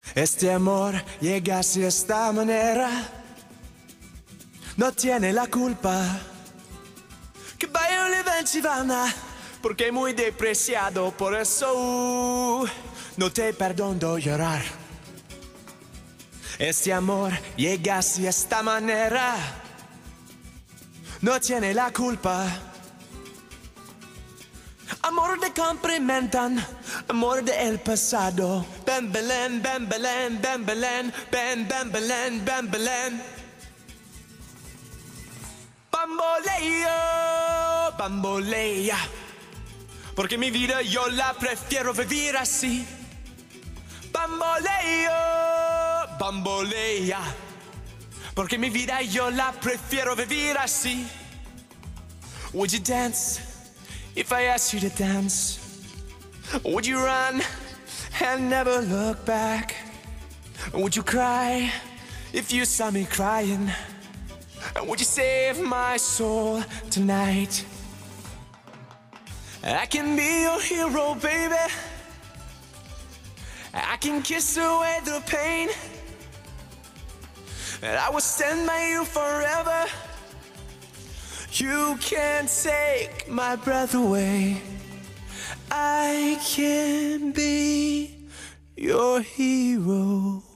Este amor llega así de esta manera, no tiene la culpa. Que vaya y vana, porque es muy despreciado, por eso no te perdono llorar. Este amor llega así de esta manera, no tiene la culpa. Amor de comprimentan, amor del pasado. Ben Belén, Ben Belén, Ben Belén, Ben Belén, Ben Belén. Bamboleo, bambolea, porque mi vida yo la prefiero vivir así. Bamboleo, bambolea, porque mi vida yo la prefiero vivir así. Would you dance if I asked you to dance? Would you run and never look back? Would you cry if you saw me crying? Would you save my soul tonight? I can be your hero, baby. I can kiss away the pain, and I will stand by you forever. You can't take my breath away. I can be your hero.